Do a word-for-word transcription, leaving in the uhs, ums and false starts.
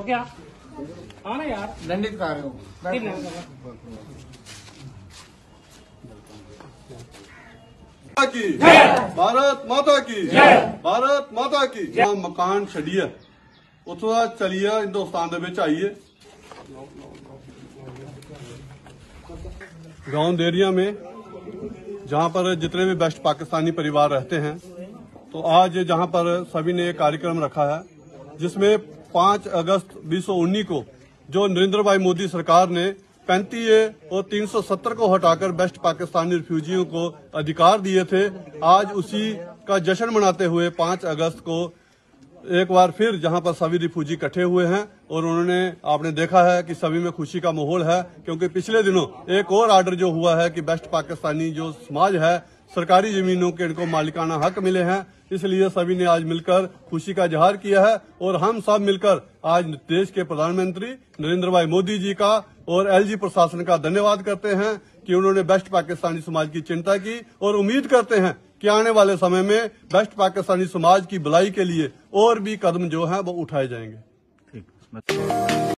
तो क्या आना यार दंडित कार्य हो की भारत माता की भारत माता की मकान छड़िए उतो चलिए हिंदुस्तान दे विच आइए गांव देरिया में जहां पर जितने भी बेस्ट पाकिस्तानी परिवार रहते हैं, तो आज जहां पर सभी ने एक कार्यक्रम रखा है जिसमें पाँच अगस्त बीस सौ उन्नीस को जो नरेंद्र भाई मोदी सरकार ने पैंतीस ए और तीन सौ सत्तर को हटाकर बेस्ट पाकिस्तानी रिफ्यूजियों को अधिकार दिए थे, आज उसी का जश्न मनाते हुए पाँच अगस्त को एक बार फिर जहां पर सभी रिफ्यूजी इकट्ठे हुए हैं और उन्होंने आपने देखा है कि सभी में खुशी का माहौल है, क्योंकि पिछले दिनों एक और आर्डर जो हुआ है कि बेस्ट पाकिस्तानी जो समाज है सरकारी जमीनों के इनको मालिकाना हक मिले हैं, इसलिए सभी ने आज मिलकर खुशी का इजहार किया है। और हम सब मिलकर आज देश के प्रधानमंत्री नरेंद्र भाई मोदी जी का और एलजी प्रशासन का धन्यवाद करते हैं कि उन्होंने बेस्ट पाकिस्तानी समाज की चिंता की और उम्मीद करते हैं कि आने वाले समय में बेस्ट पाकिस्तानी समाज की भलाई के लिए और भी कदम जो है वो उठाए जाएंगे। ठीक।